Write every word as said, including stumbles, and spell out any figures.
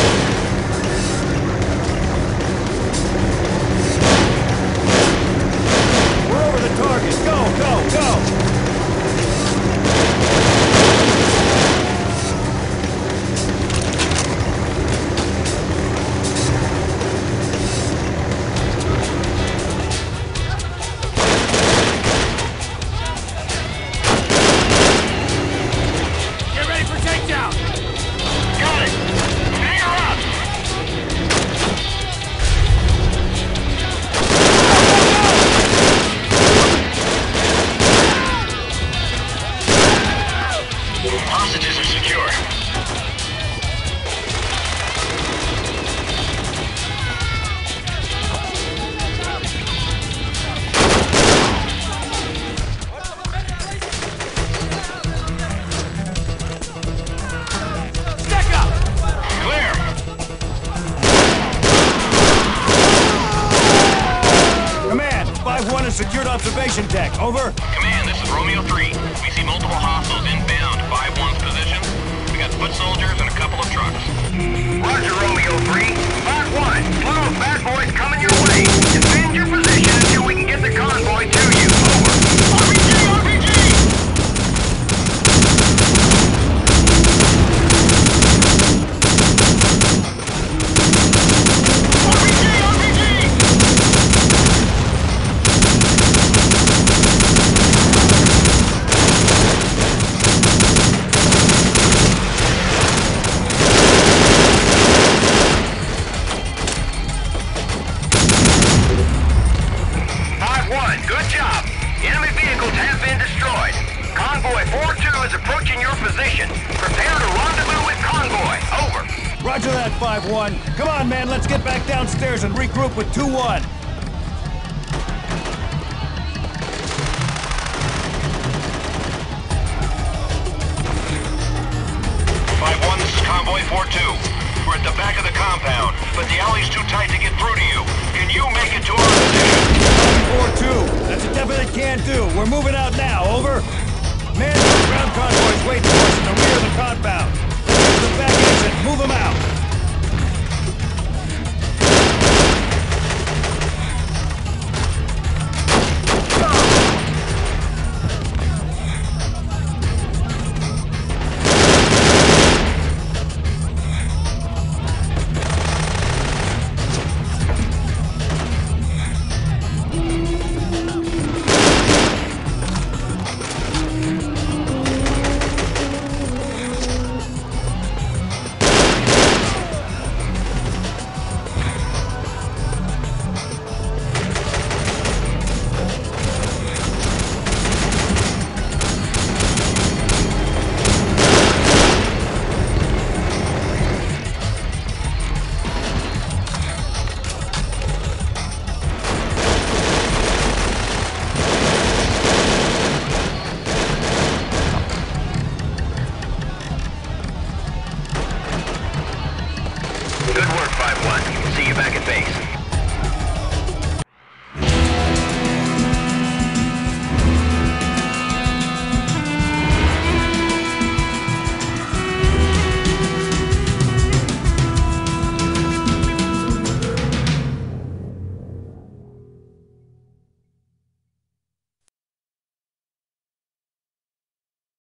We're over the target. Go, go, go! Hostages are secure. Stack up! Clear! Command, five one is secured observation deck. Over. Command, this is Romeo three. We see multiple hostiles inbound. five one's position. We got foot soldiers and a couple of trucks. Roger, Romeo three. five one, flow of bad boys coming your way. Defend your position until we can get the convoy to you. Over. R P G! R P G! Good job. Enemy vehicles have been destroyed. Convoy four two is approaching your position. Prepare to rendezvous with convoy. Over. Roger that, five one. Come on, man, let's get back downstairs and regroup with two one. five one, this is Convoy four two. We're at the back of the compound, but the alley's too tight to get through to you. Can you make it to our position? four two. That's a definite can do. We're moving out now. Over. Man, ground convoys waiting for us in the rear of the compound. The back exit. Move them out.